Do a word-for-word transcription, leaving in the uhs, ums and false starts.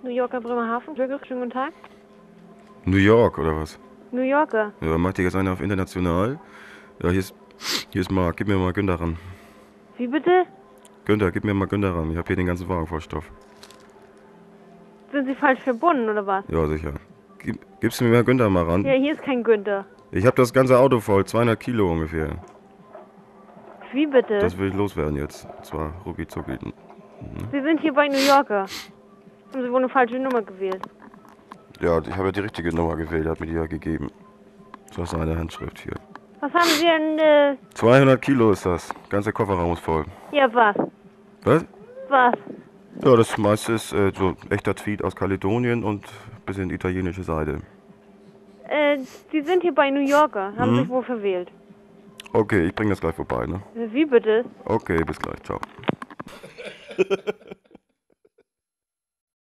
New Yorker Bremerhaven, Glück, schönen guten Tag. New York, oder was? New Yorker. Ja, macht ihr jetzt eine auf international? Ja, hier ist, hier ist Marc, gib mir mal Günther ran. Wie bitte? Günther, gib mir mal Günther ran. Ich habe hier den ganzen Wagen voll Stoff. Sind Sie falsch verbunden, oder was? Ja, sicher. Gib, gibst du mir mal Günther mal ran? Ja, hier ist kein Günther. Ich habe das ganze Auto voll, zweihundert Kilo ungefähr. Wie bitte? Das will ich loswerden jetzt. Und zwar rucki zucki. Sie sind hier bei New Yorker. Haben Sie wohl eine falsche Nummer gewählt? Ja, ich habe ja die richtige Nummer gewählt, hat mir die ja gegeben. Das ist seine Handschrift hier. Was haben Sie denn, äh... zweihundert Kilo ist das. Ganzer Kofferraum ist voll. Ja, was? Was? Was? Ja, das meiste ist äh, so echter Tweet aus Kaledonien und bisschen italienische Seite. Äh, Sie sind hier bei New Yorker. Haben Mhm. sich wohl verwählt. Okay, ich bring das gleich vorbei, ne? Wie bitte? Okay, bis gleich, ciao.